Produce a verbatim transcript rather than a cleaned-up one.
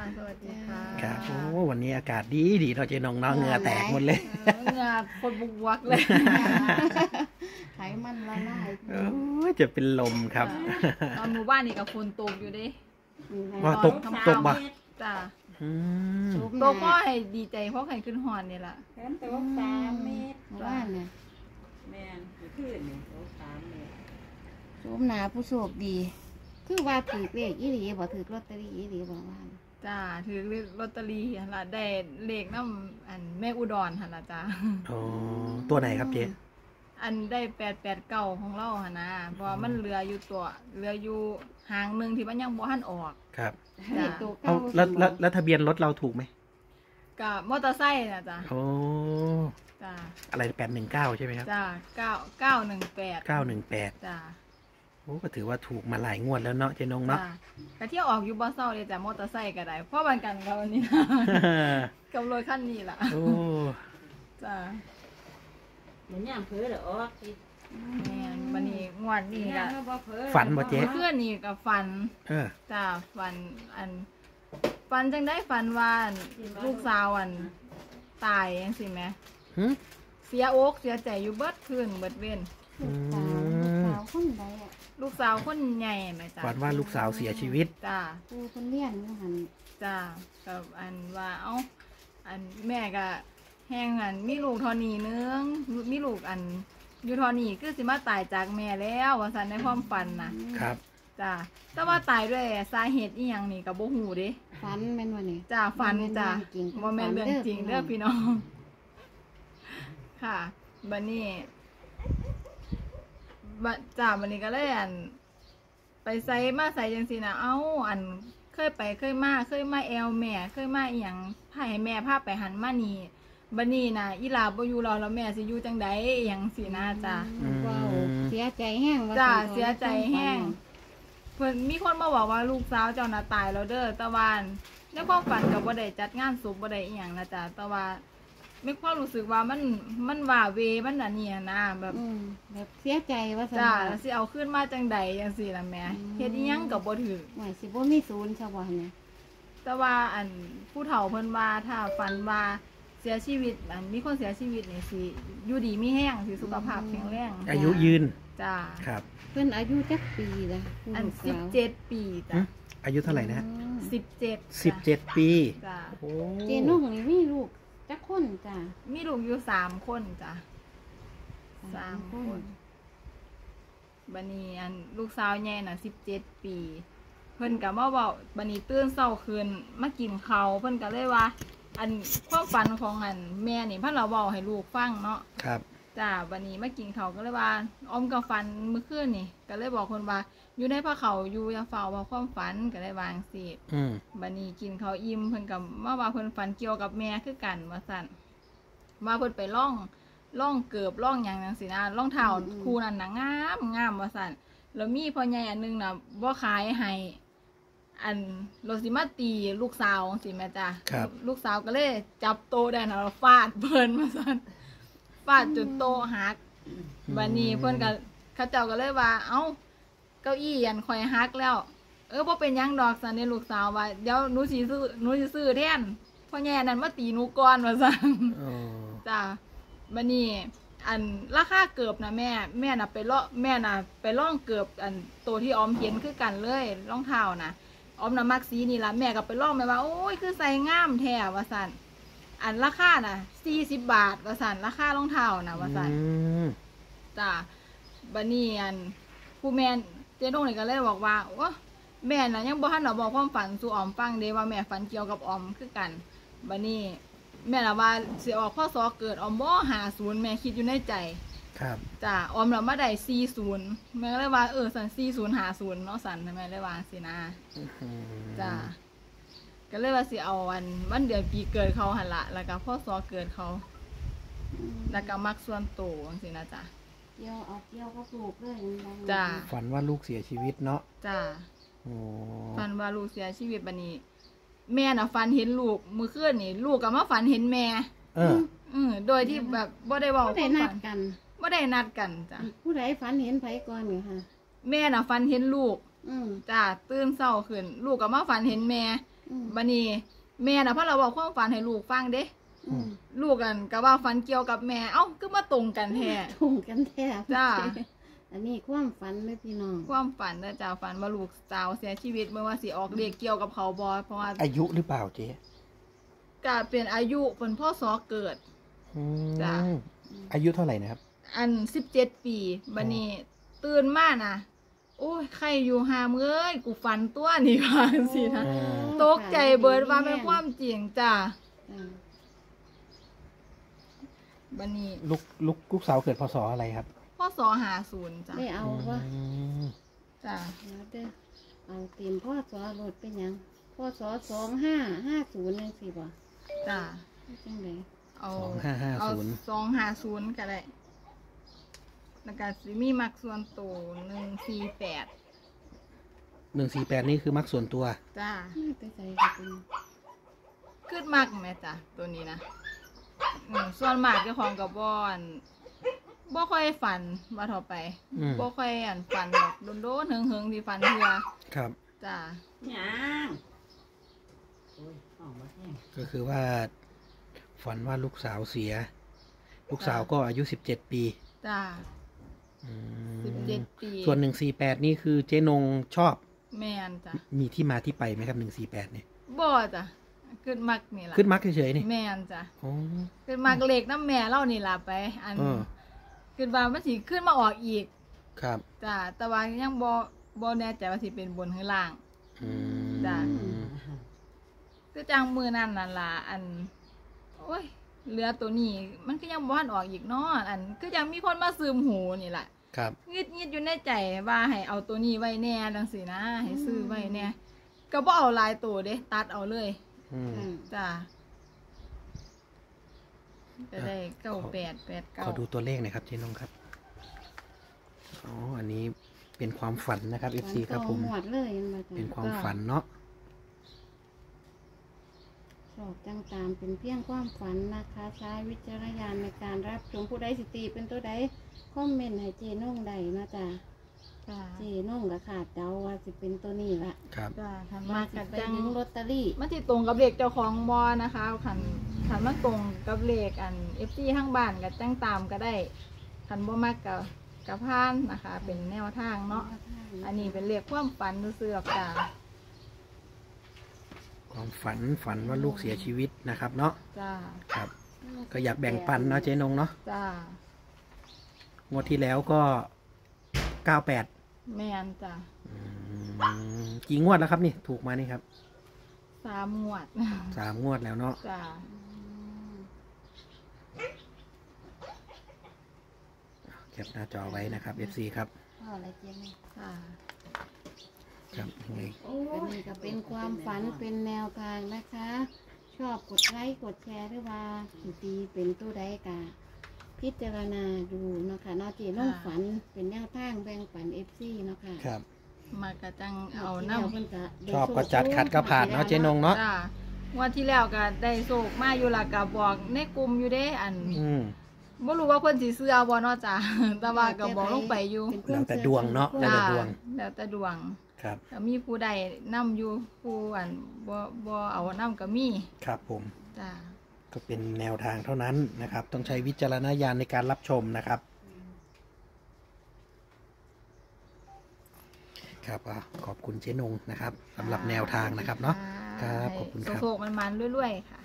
สวัสดีค่ะครับโอ้วันนี้อากาศดีดีเราจะนองน้องเหงื่อแตกหมดเลยเหงื่อคนบุกวักเลยไขมันละลายโอ้จะเป็นลมครับตอนหมู่บ้านนี่กับฝนตกอยู่ดิว่าตกตกบ่จ้าตกพ่อให้ดีใจเพราะใครขึ้นหอนนี่แหละแค่ตกสามเมตรบ้านเนี่ยแม่นขึ้นนี่ตกสามเมตรชมหนาผู้โชคดีคือว่าถือเลขอีหลีบ่ถือลอตเตอรี่อีหลีบ่ว่าจ้าถือลอตเตอรี่หั่นล่ะได้เลขน้ำอันแม่อุดรหั่นล่ะจ้าอ๋อตัวไหนครับเจ๊อันได้แปดแปดเก้าของเราหั่นนะเพราะมันเหลืออยู่ตัวเหลืออยู่หางหนึ่งที่มันยังบ่ทันออกครับจ้าแล้วแล้วแล้วทะเบียนรถเราถูกไหมกับมอเตอร์ไซค์นะจ้าโอ้จ้าอะไรแปดหนึ่งเก้าใช่ไหมครับจ้าเก้าเก้าหนึ่งแปดเก้าหนึ่งแปดจ้าโอ้ก็ถือว่าถูกมาหลายงวดแล้วเนาะเจ๊นงเนาะกระเที่ยวออกอยู่บ่เศร้าเลยจ้ะมอเตอร์ไซค์ก็ได้เพราะวันกันกับวันนี้กับรถคันนี้ล่ะโอ้จ้าเหมือนย่างเผือเหรอแม่นวันนี้งวดนี้ก็ฝันบ่เจ๊เพื่อนนี่ก็ฝันจ้าฝันอันฝันจังได้ฝันว่าลูกสาวอันตายยังสิแม่เสียอกเสียใจอยู่เบิดคืนเบิดเว้นลูกสาวคนใดอ่ะลูกสาวคนใหญ่ไหมจ้าฝันว่าลูกสาวเสียชีวิตจ้าปูคนเลี้ยงอยู่หันจ้ากับอันว่าเอ้าอันแม่ก็แห้งอันมีลูกทอนีนึงมีลูกอันอยู่ทอนีคือสิมาตายจากแม่แล้วว่าสันในความฝันนะครับจ้าแต่ว่าตายด้วยสาเหตุอีหยังนี่กับโบหูเด้ฝันแม่นวันนี้จ้าฝันจ้าโมเมนต์เรื่องจริงเรื่องพี่น้องค่ะบันนี้จ้าบันนี้ก็เลยอันไปไซมาใส่จังสีนะเอ้าอันเคยไปเคยมาเคยมาแอลแม่เคยมาอีหยังพาให้แม่พาไปหันมานี่บันนี้นะอีลาบ่อยู่เราแล้วแม่สิอยู่จังใดอีหยังสินะจ้าว้าวเสียใจแห้งจ้าเสียใจแห้งเพิ่นมีคนมาบอกว่าลูกสาวเจ้าน่ะตายแล้วเด้อตะวันในความฝันกับบ่ได้จัดงานศพบ่ได้อีหยังนะจ้าแต่ว่าไม่ความรู้สึกว่ามันมันว่าเวมันอันนี้นะแบบแบบเสียใจว่าจ้าสิเอาขึ้นมาจังใดจังซี่ล่ะแม่เฮ็ดอีหยังก็บ่ถูกหมายสิบ่มีศูนย์ซะบ่เนี่ยแต่ว่าอันผู้เฒ่าเพิ่นว่าถ้าฝันว่าเสียชีวิตอันมีคนเสียชีวิตนี่สิอยู่ดีมีแห้งสิสุขภาพแข็งแรงอายุยืนจ้าครับเพิ่นอายุจักปีล่ะอันสิบเจ็ดปีจ้ะอายุเท่าไหร่นะสิบเจ็ดสิบเจ็ดปีจ้าโอ้เจนุ่งนี่มีลูกจักคนจ้ะมีลูกอยู่สามคนจ้ะสามคนบัดนี้อันลูกสาวใหญ่น่ะสิบเจ็ดปีเพิ่นก็มาเว้าบัดนี้ตื่นเช้าคืนมากินข้าวเพิ่นก็เลยว่าอันความฝันของอันแม่นี่เพิ่นเราเว้าให้ลูกฟังเนาะครับจ้าบัดนี้มากินข้าวก็เลยว่าออมกับฝันเมื่อคืนนี่ก็เลยบอกคนว่าอยู่ในผ้าเขาอยู่อย่าเฝ้าว่าความฝันก็เลยวางสิอืมบัดนี้กินข้าวอิ่มเพิ่นก็มาว่าเพิ่นฝันเกี่ยวกับแม่คือกันว่าซั่นมาเพิ่นไปล่องล่องเกือบล่องหยังจังซี่นะล่องเท้าคู่นั้นน่ะงามงามว่าซั่นแล้วมีพ่อใหญ่อันนึงน่ะบ่ขายให้อันโรสิมาตีลูกสาวสิแม่จ้าลูกสาวก็เลยจับโตได้น่ะฟาดเพิ่นว่าซั่นฟาดจนโตหักบัดนี้เพิ่นก็เขาเจ้าก็เลยว่าเอ้าเก้าอี้อันข่อยหักแล้วเออบ่เป็นหยังดอกซั่นนี่ลูกสาวว่าเดี๋ยวหนูสิซื้อหนูสิซื้อแทนพ่อแย่นั่นมาตีหนูก่อนว่าซั่นอ๋อจ้าบัดนี้อันราคาเกือบนะแม่แม่น่ะไปเลาะแม่น่ะไปล่องเกือบอันตัวที่ออมเห็นคือกันเลยรองเท้าน่ะออมน่ะมักสีนี่ล่ะแม่ก็ไปล่องแม่ว่าโอ้ยคือใส่งามแท้ว่าซั่นอันราคาน่ะสี่สิบบาทว่าซั่นราคารองเท้าน่ะว่าซั่นจ้าบัดนี้อันผู้แม่เจ๊นงนี่ก็เลยบอกว่าโอ้แม่น่ะยังบ่ทันได้บอกความฝันสู่ออมฟังเด้ว่าแม่ฝันเกี่ยวกับออมคือกันบัดนี้แม่น่ะว่าสิออกพศเกิดออมบ่ห้าสิบแม่คิดอยู่ในใจครับจ้าออมน่ะมาได้สี่สิบแม่ก็เลยว่าเออซั่นสี่สิบ ห้าสิบเนาะซั่นแม่เลยว่าสินะจ้าก็เลยว่าสิเอาวันวันเดือนปีเกิดเขาหั่นล่ะแล้วก็พศเกิดเขาแล้วก็มักส่วนโตจังซี่นะจ้ะเกี่ยวเอาเกี่ยวก็ปลูกเลยจ้าฝันว่าลูกเสียชีวิตเนาะจ้าโอ้ฝันว่าลูกเสียชีวิตบัดนี้แม่น่ะฝันเห็นลูกมื้อคืนนี่ลูกก็มาฝันเห็นแม่เออเออโดยที่แบบบ่ได้เว้าบ่ได้นัดกันบ่ได้นัดกันจ้ะผู้ใดฝันเห็นไผก่อนนี่ค่ะแม่น่ะฝันเห็นลูกอือจ้าตื่นเช้าขึ้นลูกก็มาฝันเห็นแม่อืมบัดนี้แม่น่ะพอเราบอกความฝันให้ลูกฟังเด้อืมลูกกันก็ว่าฝันเกี่ยวกับแม่เอ้าก็มาตรงกันแท้ทุ่งกันแท้จ้าอันนี้ความฝันเลยพี่น้องความฝันนะจ้าฝันว่าลูกสาวเสียชีวิตเมื่อว่าสิออกเลขเกี่ยวกับเขาบ่เพราะว่าอายุหรือเปล่าเจ๊ก็เป็นอายุเพิ่นพ่อสอเกิดอืมจ้ะอายุเท่าไหร่นะครับอันสิบเจ็ดปีบัดนี้ตื่นมาน่ะ โอ้ยใครอยู่หามเอ้ยกูฝันตัวนี่ว่าจังซี่นะอืมตกใจเบิดว่าเป็นความจริงจ้าอ่าบัดนี้ลูกลูกลูกสาวเกิดพศอะไรครับพ่อสอหาศูนย์จ้ะได้เอาวะอืมจ้าเดี๋ยวเด้อเอาเตรียมพ่อสอรถเป็นหยังพ่อสอสองห้าห้าศูนย์ยังสิบ่จ้าจังไดเอาสองห้าห้าเอาศูนย์สองห้าศูนย์ก็ได้แล้วก็สิมีมักส่วนตัวหนึ่งสี่แปดหนึ่งสี่แปดนี่คือมักส่วนตัวจ้าไม่ไปใส่กับเป็นขึ้นมากไหมจ้ะตัวนี้นะอืมส่วนมากเจ้าของกับบอนบ่ค่อยฝันว่าเท่าไปอืมบ่ค่อยอันฝันแบบโดนๆเหิงๆที่ฝันเทื่อครับจ้าหยังโอ้ยห้องบ่แห้งก็คือว่า ฝันว่าลูกสาวเสีย ลูกสาวก็อายุสิบเจ็ดปีจ้าอืมสิบเจ็ดปีส่วนหนึ่งสี่แปดนี่คือเจ๊นงชอบแม่นจ้ะมีที่มาที่ไปไหมครับหนึ่งสี่แปดเนี่ยบ่จ้ะขึ้นมักนี่ล่ะขึ้นมักเฉยๆนี่แม่นจ้ะอ๋อขึ้นมักเลขน้ำแม่เล่านี่ล่ะไป อันเออขึ้นว่ามันสิขึ้นมาออกอีกครับจ้าแต่ว่ายังบ่บ่แน่ใจว่าสิเป็นบนหรือล่างอืมจ้ะ คือจังมือนั่นนั่นล่ะอัน โอ้ยเรือตัวนี้ มันก็ยังบ้านออกอีกเนาะอันก็ยังมีคนมาซึมหูนี่แหละครับงึดงิดอยู่ในใจว่าให้เอาตัวนี้ไว้แน่จังสินะให้ซื้อไว้แน่ก็บ่เอาหลายตัวเด้ตัดเอาเลยอืมอ่าจ้าจะได้เก้าแปดแปดเก้าขอดูตัวเลขหน่อยครับเจ๊นงครับ อ๋อ อันนี้เป็นความฝันนะครับ เอฟ ซี ครับผมหวดเลยยังมาจ้ะเป็นความฝันเนาะชอบจังตามเป็นเพียงความฝันนะคะใช้วิจารณญาณในการรับชมผู้ใดสิตีเป็นตัวใดคอมเมนต์ให้เจนุ่งใดนะจ๊ะจ้าเจนุ่งก็ขาดเดาว่าสิเป็นตัวนี้ละครับจ้าทันมามาสิกัดไปจังยิงลอตเตอรี่มันสิตรงกับเลขเจ้าของบอนะคะขันขันมาตรงกับเลขอันเอฟซีข้างบ้านกับจังตามก็ได้ขันบ่มากกับกับพานนะคะ เป็นแนวทางเนาะอันนี้เป็นเลขความฝันเสือกจ้าความฝันฝันว่าลูกเสียชีวิตนะครับ เนาะจ้าครับ ก็อยากแบ่งปันเนาะเจ๊นงเนาะจ้างวดที่แล้วก็เก้าแปดแมนจ้ากี่งวดแล้วครับนี่ ถูกมานี่ครับสามงวดสามงวดแล้วเนาะจ้าแคปหน้าจอไว้นะครับ เอฟ ซี ครับพ่ออะไรเจนุ่งจ้าครับยังไงเป็นนี่ก็เป็นความฝันเป็นแนวทางนะคะ ชอบกดไลค์กดแชร์หรือว่าสิตีเป็นตัวใดกะพิจารณาดูเนาะคะเนอกเจนุ่งฝันเป็นแนวทางแบ่งปันเอฟซีเนาะค่ะครับมากระจังเอาที่แล้วน้ำเพิ่นก็ได้ชอบก็จัดขัดก็ผ่านเนาะเจ๊นงเนาะจ้างวดที่แล้วก็ได้โศกมาอยู่ละกับบอกในกลุ่มอยู่เด้อันอืมบ่รู้ว่าเพิ่นสิเชื่อบ่เนาะจ้า แต่ว่าก็บอกลงไปอยู่แล้วแต่ดวงเนาะ แล้วจ้าแต่ดวงแล้วแต่ดวงครับก็มีผู้ใดนํอยู่ผู้อันบ่บ่เอานํก็มีครับผมจ้าก็เป็นแนวทางเท่านั้นนะครับ ต้องใช้วิจารณญาณในการรับชมนะครับ ครับอ่ะขอบคุณเจ๊นงนะครับสำหรับแนวทางนะครับเนาะ ครับขอบคุณครับโศกๆมันๆรวยๆค่ะ